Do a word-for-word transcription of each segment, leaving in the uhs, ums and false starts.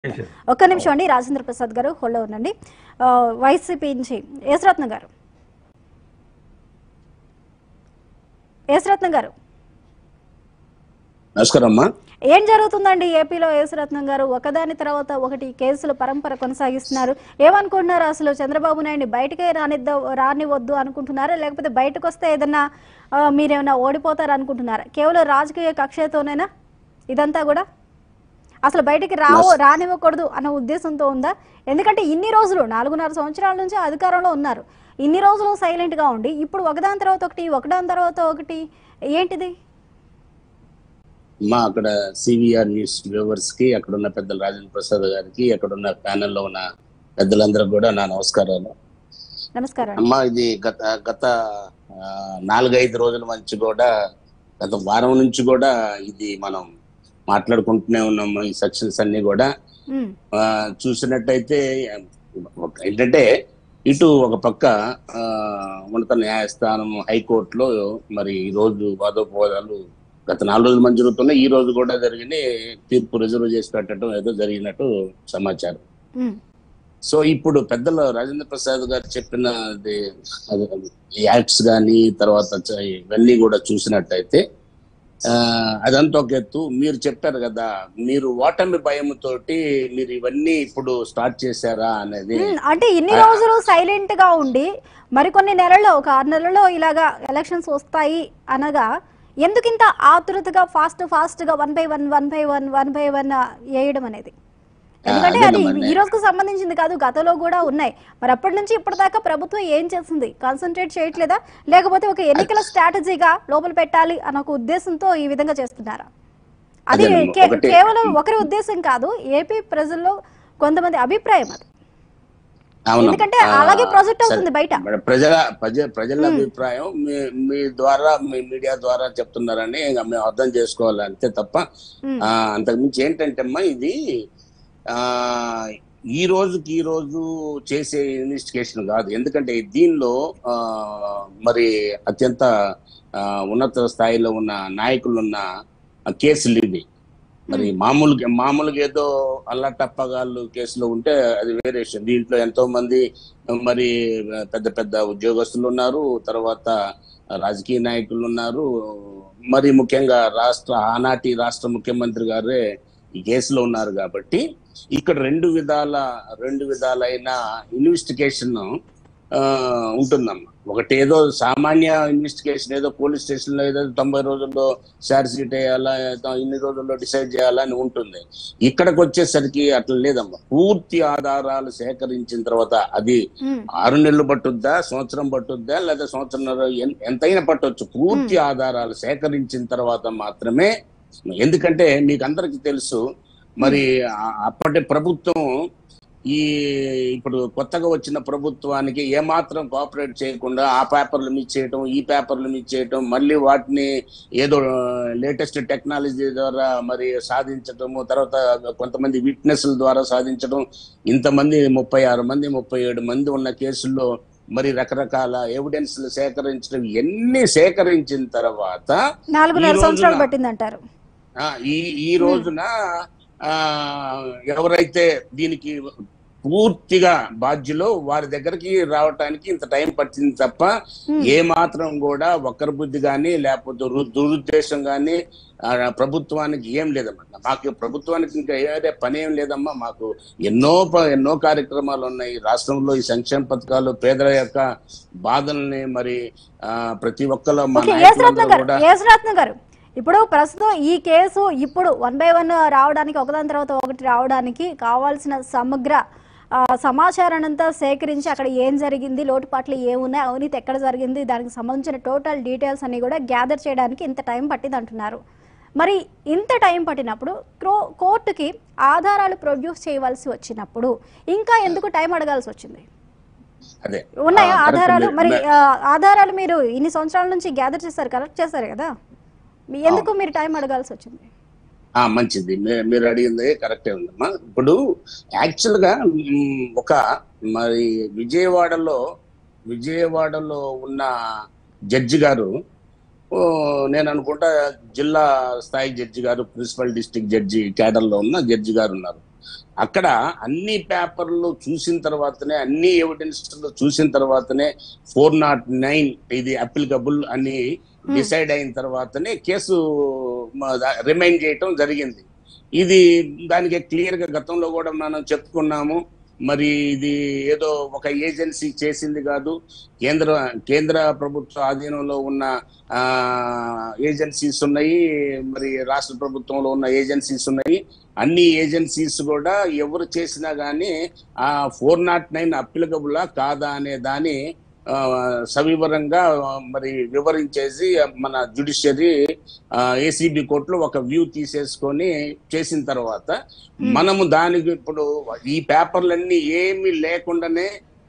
ఒక్క నిమిషం అండి. రాజేంద్ర ప్రసాద్ గారు హోల్డ్ ఉండండి. వైసీపీ నుంచి యేసరత్న గారు యేసరత్న గారు నమస్కారం అమ్మా. ఏం జరుగుతుందండి ఏపీలో? యేసరత్నం గారు ఒకదాని తర్వాత ఒకటి కేసుల పరంపర కొనసాగిస్తున్నారు. ఏమనుకుంటున్నారు అసలు? చంద్రబాబు నాయుడిని బయటకే రానిద్ద రానివద్దు అనుకుంటున్నారా, లేకపోతే బయటకు వస్తే ఏదన్నా మీరేమన్నా ఓడిపోతారు అనుకుంటున్నారా? కేవలం రాజకీయ కక్షతోనేనా ఇదంతా కూడా? అసలు బయటికి రావు రానివ్వకూడదు అన్న ఉద్దేశంతో ఉందా? ఎందుకంటే ఇన్ని రోజులు నాలుగున్నర సంవత్సరాల నుంచి అధికారంలో ఉన్నారు. ఇన్ని రోజులు సైలెంట్గా ఉండి ఇప్పుడు ఒకదాని తర్వాత ఒకటి ఒకదాని తర్వాత ఒకటి ఏంటిది? మా అక్కడ సివిఆర్ న్యూస్ వ్యూవర్స్ కి, అక్కడ ఉన్న పెద్దలు రాజేంద్ర ప్రసాద్ గారికి, అక్కడ ఉన్న ప్యానెల్లో ఉన్న పెద్దలందరూ కూడా నా నమస్కారాలు. నమస్కారం అమ్మా. ఇది గత గత నాలుగైదు రోజుల నుంచి కూడా, గత వారం నుంచి కూడా ఇది మనం మాట్లాడుకుంటూనే ఉన్నాము. ఈ సెక్షన్స్ అన్ని కూడా చూసినట్టయితే ఏంటంటే, ఇటు ఒక పక్క ఉన్నత న్యాయస్థానం హైకోర్టులో మరి ఈ రోజు వాదోపవాదాలు గత నాలుగు రోజుల మంది జరుగుతున్నాయి. ఈ రోజు కూడా జరిగిన తీర్పు రిజర్వ్ చేసి పెట్టడం ఏదో జరిగినట్టు సమాచారం. సో ఇప్పుడు పెద్దలు రాజేంద్ర ప్రసాద్ గారు చెప్పిన యాక్ట్స్ కానీ తర్వాత ఇవన్నీ కూడా చూసినట్టయితే అదంతా ఒక ఎత్తు. మీరు చెప్పారు కదా, మీరు ఓటమి భయంతోటి మీరు ఇవన్నీ ఇప్పుడు స్టార్ట్ చేశారా అనేది. అంటే ఇన్ని రోజులు సైలెంట్ గా ఉండి మరికొన్ని నెలల్లో, ఒక ఆరు నెలల్లో ఇలాగా ఎలక్షన్స్ వస్తాయి అనగా ఎందుకు ఇంత ఆతృతగా ఫాస్ట్ ఫాస్ట్ గా one by one one by one one by one వేయడం అనేది? ఎందుకంటే అది ఈ రోజుకు సంబంధించింది కాదు, గతంలో కూడా ఉన్నాయి. మరి అప్పటి నుంచి ఇప్పటిదాకా ప్రభుత్వం ఏం చేస్తుంది? కాన్సన్ట్రేట్ చేయట్లేదా, లేకపోతే ఒక ఎన్నికల స్ట్రాటజీగా లోపల పెట్టాలి అన్న ఒక ఉద్దేశంతో ఈ విధంగా చేస్తున్నారా? అది కేవలం ఒకరి ఉద్దేశం కాదు, ఏపీ ప్రజల్లో కొంతమంది అభిప్రాయం అది. ఎందుకంటే అలాగే ప్రాజెక్ట్ అవుతుంది బయట. ప్రజల ప్రజల అభిప్రాయం మీ ద్వారా, మీ మీడియా ద్వారా చెప్తున్నారని మేము అర్థం చేసుకోవాలి అంతే తప్ప అంతకుమించి ఏంటంటే అమ్మా, ఇది ఆ ఈ రోజుకి ఈ రోజు చేసే ఇన్వెస్టిగేషన్ కాదు. ఎందుకంటే దీనిలో ఆ మరి అత్యంత ఉన్నత స్థాయిలో ఉన్న నాయకులు ఉన్న కేసులు ఇవి. మరి మామూలుగా మామూలుగా ఏదో అల్లాటప్పగాళ్ళు కేసులో ఉంటే అది వేరే విషయం. దీంట్లో ఎంతో మంది మరి పెద్ద పెద్ద ఉద్యోగస్తులు ఉన్నారు, తర్వాత రాజకీయ నాయకులు ఉన్నారు, మరి ముఖ్యంగా రాష్ట్ర ఆనాటి రాష్ట్ర ముఖ్యమంత్రి గారే ఈ కేసులో ఉన్నారు. కాబట్టి ఇక్కడ రెండు విధాల రెండు విధాలైన ఇన్వెస్టిగేషన్ ఉంటుందమ్మా. ఒకటి ఏదో సామాన్య ఇన్వెస్టిగేషన్, ఏదో పోలీస్ స్టేషన్ లో ఏదో తొంభై రోజుల్లో ఛార్జ్ షీట్ వేయాలా, ఇన్ని రోజుల్లో డిసైడ్ చేయాలా అని ఉంటుంది. ఇక్కడికి వచ్చేసరికి అట్లా లేదమ్మా. పూర్తి ఆధారాలు సేకరించిన తర్వాత, అది ఆరు నెలలు పట్టుద్దా, సంవత్సరం పట్టుద్దా, లేదా సంవత్సరంన్నర ఎంతైనా పట్టొచ్చు. పూర్తి ఆధారాలు సేకరించిన తర్వాత మాత్రమే. ఎందుకంటే మీకు అందరికి తెలుసు, మరి అప్పటి ప్రభుత్వం ఈ ఇప్పుడు కొత్తగా వచ్చిన ప్రభుత్వానికి ఏమాత్రం కోఆపరేట్ చేయకుండా ఆ పేపర్లు మిచ్చేయటం, ఈ పేపర్లు మిచ్చేయటం, మళ్ళీ వాటిని ఏదో లేటెస్ట్ టెక్నాలజీ ద్వారా మరి సాధించటము, తర్వాత కొంతమంది విట్నెస్ల ద్వారా సాధించడం. ఇంతమంది ముప్పై ఆరు మంది ముప్పై ఏడు మంది ఉన్న కేసుల్లో మరి రకరకాల ఎవిడెన్స్ సేకరించడం, ఎన్ని సేకరించిన తర్వాత నాలుగున్నర సంవత్సరాలు పట్టిందంటారు. ఈ ఈ రోజున ఆ ఎవరైతే దీనికి పూర్తిగా బాధ్యులో వారి దగ్గరికి రావటానికి ఇంత టైం పట్టింది తప్ప ఏ మాత్రం కూడా ఒక్కరి బుద్ధి కానీ లేకపోతే దురుద్దేశం కానీ ప్రభుత్వానికి ఏం లేదమ్మా. మాకు ప్రభుత్వానికి ఇంకా ఏదే పని ఏం లేదమ్మా. మాకు ఎన్నో ఎన్నో కార్యక్రమాలు ఉన్నాయి రాష్ట్రంలో. ఈ సంక్షేమ పథకాలు, పేదల యొక్క బాధల్ని మరి ఆ ప్రతి ఒక్కరు మా యేసరత్న గారు, ఇప్పుడు ప్రస్తుతం ఈ కేసు ఇప్పుడు వన్ బై వన్ రావడానికి, ఒకదాని తర్వాత ఒకటి రావడానికి కావాల్సిన సమగ్ర సమాచారాన్ని అంతా సేకరించి అక్కడ ఏం జరిగింది, లోటుపాట్లు ఏమున్నాయి, అవినీతి ఎక్కడ జరిగింది, దానికి సంబంధించిన టోటల్ డీటెయిల్స్ అన్ని కూడా గ్యాదర్ చేయడానికి ఇంత టైం పట్టింది అంటున్నారు. మరి ఇంత టైం పట్టినప్పుడు కోర్టుకి ఆధారాలు ప్రొడ్యూస్ చేయవలసి వచ్చినప్పుడు ఇంకా ఎందుకు టైం అడగాల్సి వచ్చింది? ఉన్నాయా ఆధారాలు? మరి ఆధారాలు మీరు ఇన్ని సంవత్సరాల నుంచి గ్యాదర్ చేశారు, కలెక్ట్ చేశారు కదా, ఎందుకు మీరు టైం అడగాల్సి వచ్చింది? మంచిది, మీరు అడిగింది కరెక్టే ఉందమ్మా. ఇప్పుడు యాక్చువల్ గా ఒక మరి విజయవాడలో విజయవాడలో ఉన్న జడ్జి గారు, నేను అనుకుంటా జిల్లా స్థాయి జడ్జి గారు, ప్రిన్సిపల్ డిస్ట్రిక్ట్ జడ్జి క్యాడర్ లో ఉన్న జడ్జి గారు ఉన్నారు. అక్కడ అన్ని పేపర్లు చూసిన తర్వాతనే, అన్ని ఎవిడెన్స్ చూసిన తర్వాతనే ఫోర్ నాట్ నైన్ ఇది అప్లికబుల్ అని డిసైడ్ అయిన తర్వాతనే కేసు రిమైండ్ చేయటం జరిగింది. ఇది దానికి క్లియర్ గా గతంలో కూడా మనం చెప్పుకున్నాము. మరి ఇది ఏదో ఒక ఏజెన్సీ చేసింది కాదు, కేంద్ర కేంద్ర ప్రభుత్వ ఆధీనంలో ఉన్న ఆ ఏజెన్సీస్ ఉన్నాయి, మరి రాష్ట్ర ప్రభుత్వంలో ఉన్న ఏజెన్సీస్ ఉన్నాయి. అన్ని ఏజెన్సీస్ కూడా ఎవరు చేసినా కానీ ఆ ఫోర్ నాట్ నైన్ అప్లికబులా కాదా అనే దాని సవివరంగా మరి వివరించేసి మన జ్యుడిషియరీ ఏసీబీ కోర్టులో ఒక వ్యూ తీసేసుకొని చేసిన తర్వాత మనము దానికి ఇప్పుడు ఈ పేపర్లన్నీ ఏమీ లేకుండానే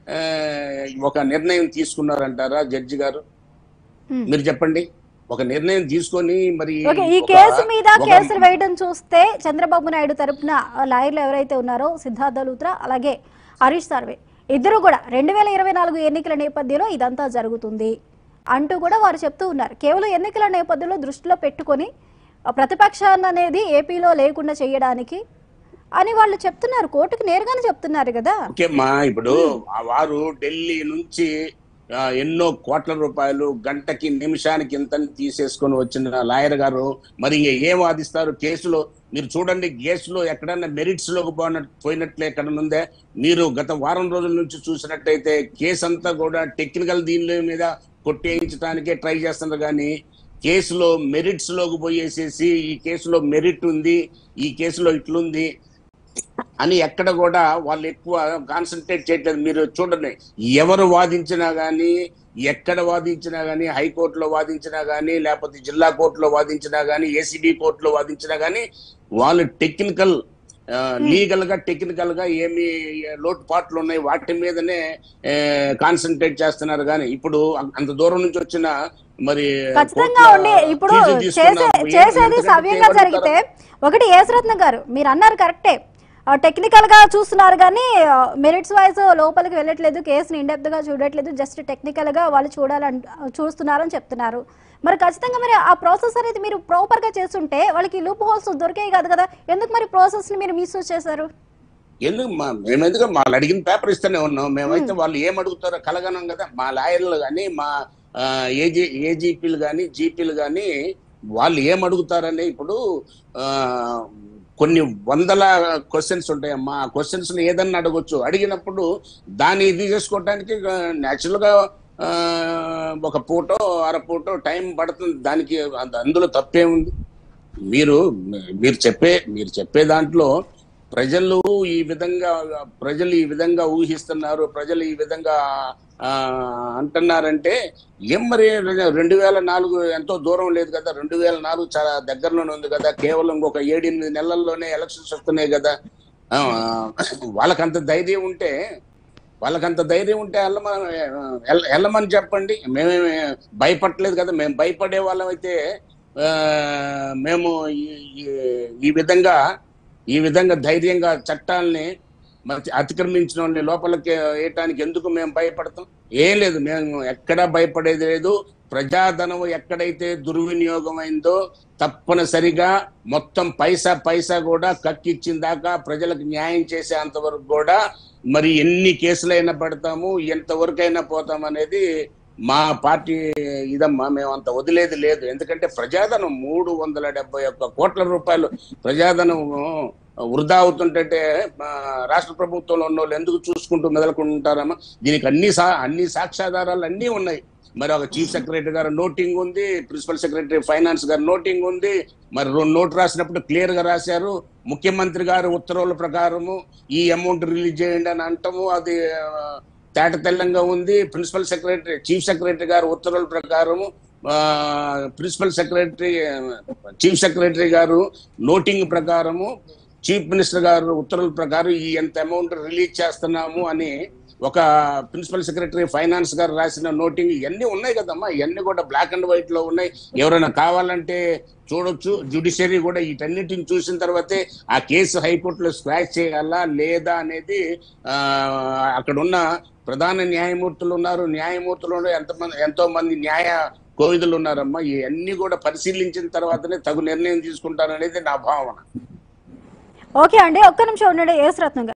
ఒక నిర్ణయం తీసుకున్నారంటారా జడ్జి గారు? మీరు చెప్పండి. ఒక నిర్ణయం తీసుకొని మరి ఈ కేసు మీద కేసులు వేయడం చూస్తే చంద్రబాబు నాయుడు తరపున లాయర్లు ఎవరైతే ఉన్నారో సిద్ధార్థ లూత్రా అలాగే హరీష్ సాల్వే ఇద్దరు కూడా రెండు వేల ఇరవై నాలుగు ఎన్నికల నేపథ్యంలో ఇదంతా జరుగుతుంది అంటూ కూడా వారు చెప్తూ ఉన్నారు. కేవలం ఎన్నికల నేపథ్యంలో దృష్టిలో పెట్టుకొని ప్రతిపక్షాన్ని అనేది ఏపీలో లేకుండా చేయడానికి అని వాళ్ళు చెప్తున్నారు. కోర్టుకు నేరుగానే చెప్తున్నారు కదా. ఓకేమ్మా, ఇప్పుడు వారు ఢిల్లీ నుంచి ఎన్నో కోట్ల రూపాయలు గంటకి నిమిషానికి ఇంత తీసేసుకొని వచ్చిన లాయర్ గారు మరి ఏం వాదిస్తారు కేసులో? మీరు చూడండి, కేసులో ఎక్కడన్నా మెరిట్స్ లోకి పోయినట్లే ఎక్కడ ఉందే. మీరు గత వారం రోజుల నుంచి చూసినట్టయితే కేసు అంతా కూడా టెక్నికల్ దీని మీద కొట్టేయించడానికే ట్రై చేస్తున్నారు. కానీ కేసులో మెరిట్స్ లోకి పోయేసేసి ఈ కేసులో మెరిట్ ఉంది, ఈ కేసులో ఇట్లుంది అని ఎక్కడ కూడా వాళ్ళు ఎక్కువ కాన్సన్ట్రేట్ చేయట్లేదు. మీరు చూడండి, ఎవరు వాదించినా కానీ, ఎక్కడ వాదించినా కానీ, హైకోర్టులో వాదించినా కానీ, లేకపోతే జిల్లా కోర్టులో వాదించినా కానీ, ఏసీబీ కోర్టులో వాదించినా కానీ వాళ్ళు టెక్నికల్ లీగల్ గా టెక్నికల్ గా ఏమి లోటుపాట్లు ఉన్నాయి వాటి మీదనే కాన్సన్ట్రేట్ చేస్తున్నారు. కానీ ఇప్పుడు అంత దూరం నుంచి వచ్చిన మరి ఖచ్చితంగా ఉండి ఇప్పుడు చేసేది సవ్యంగా జరిగితే ఒకటి యేసరత్నం గారు మీరు అన్నారు కరెక్టే, టెక్నికల్ గా చూస్తున్నారు కానీ మెరిట్స్ వైజ్ లోపలికి వెళ్ళట్లేదు, కేసుని ఇండెప్త్ గా చూడట్లేదు, జస్ట్ టెక్నికల్ గా వాళ్ళు చూడాలని చూస్తున్నారని చెప్తున్నారు. మరి ఖచ్చితంగా మరి ఆ ప్రాసెస్ అనేది మీరు ప్రాపర్ గా చేస్తుంటే వాళ్ళకి లూప్ హోల్స్ దొరికాయి కాదు కదా, ఎందుకు మరి ప్రాసెస్ ని మీరు మిస్యూజ్ చేశారు? ఎందుకు మేమెందుకు వాళ్ళు అడిగిన పేపర్ ఇస్తూనే ఉన్నాం. మేమైతే వాళ్ళు ఏం అడుగుతారో కలగనం కదా. మా లాయర్లు కానీ, మా ఏజీ ఏజీపీలు కానీ, జీపీలు కానీ వాళ్ళు ఏం అడుగుతారని ఇప్పుడు కొన్ని వందల క్వశ్చన్స్ ఉంటాయమ్మా. ఆ క్వశ్చన్స్ ఏదన్నా అడగొచ్చు. అడిగినప్పుడు దాన్ని ఇది చేసుకోవటానికి న్యాచురల్ గా ఒక పూటో అర పూటో టైం పడుతుంది. దానికి అందులో తప్పే ఉంది. మీరు మీరు చెప్పే మీరు చెప్పే దాంట్లో ప్రజలు ఈ విధంగా ప్రజలు ఈ విధంగా ఊహిస్తున్నారు, ప్రజలు ఈ విధంగా అంటున్నారంటే ఏం మరి రెండు వేల నాలుగు ఎంతో దూరం లేదు కదా, రెండు వేల నాలుగు చాలా దగ్గరలోనే ఉంది కదా, కేవలం ఒక ఏడెనిమిది నెలల్లోనే ఎలక్షన్స్ వస్తున్నాయి కదా. వాళ్ళకంత ధైర్యం ఉంటే వాళ్ళకంత ధైర్యం ఉంటే వెళ్ళమని వెళ్ళమని చెప్పండి. మేమేమి భయపడలేదు కదా. మేము భయపడే వాళ్ళం అయితే మేము ఈ విధంగా ఈ విధంగా ధైర్యంగా చట్టాలని అతిక్రమించిన వాళ్ళని లోపలికి వేయటానికి ఎందుకు మేము భయపడతాం? ఏం లేదు, మేము ఎక్కడా భయపడేది లేదు. ప్రజాధనం ఎక్కడైతే దుర్వినియోగం అయిందో తప్పనిసరిగా మొత్తం పైసా పైసా కూడా కక్కిచ్చిన దాకా ప్రజలకు న్యాయం చేసేంత వరకు కూడా మరి ఎన్ని కేసులైనా పెడతాము, ఎంతవరకైనా పోతాం అనేది మా పార్టీ ఇదమ్మా. మేము అంత వదిలేది లేదు. ఎందుకంటే ప్రజాధనం మూడు వందల డెబ్బై ఒక్క కోట్ల రూపాయలు ప్రజాధనం వృధా అవుతుంటే రాష్ట్ర ప్రభుత్వంలో ఉన్న వాళ్ళు ఎందుకు చూసుకుంటూ మెదలుకుంటారమ్మా? దీనికి అన్ని సా అన్ని సాక్ష్యాధారాలు అన్నీ ఉన్నాయి. మరి ఒక చీఫ్ సెక్రటరీ గారు నోటింగ్ ఉంది, ప్రిన్సిపల్ సెక్రటరీ ఫైనాన్స్ గారు నోటింగ్ ఉంది. మరి రెండు నోటు రాసినప్పుడు క్లియర్ గా రాశారు. ముఖ్యమంత్రి గారు ఉత్తర్వుల ప్రకారము ఈ అమౌంట్ రిలీజ్ చేయండి అని అంటాము, అది తేట తెల్లంగా ఉంది. ప్రిన్సిపల్ సెక్రటరీ చీఫ్ సెక్రటరీ గారు ఉత్తర్వుల ప్రకారము ప్రిన్సిపల్ సెక్రటరీ చీఫ్ సెక్రటరీ గారు నోటింగ్ ప్రకారము చీఫ్ మినిస్టర్ గారు ఉత్తర్వుల ప్రకారం ఈ ఎంత అమౌంట్ రిలీజ్ చేస్తున్నాము అని ఒక ప్రిన్సిపల్ సెక్రటరీ ఫైనాన్స్ గారు రాసిన నోటింగ్ ఇవన్నీ ఉన్నాయి కదమ్మా. ఇవన్నీ కూడా బ్లాక్ అండ్ వైట్ లో ఉన్నాయి. ఎవరైనా కావాలంటే చూడొచ్చు. జ్యుడిషియరీ కూడా వీటన్నిటిని చూసిన తర్వాతే ఆ కేసు హైకోర్టులో స్క్వాష్ చేయాలా లేదా అనేది ఆ అక్కడ ఉన్న ప్రధాన న్యాయమూర్తులు ఉన్నారు, న్యాయమూర్తులు ఎంతమంది ఎంతో మంది న్యాయ కోవిదులు ఉన్నారమ్మా. ఇవన్నీ కూడా పరిశీలించిన తర్వాతనే తగు నిర్ణయం తీసుకుంటారనేది నా భావన. ఓకే అండి, ఒక్క నిమిషం ఉండండి యేసురత్నం గారు.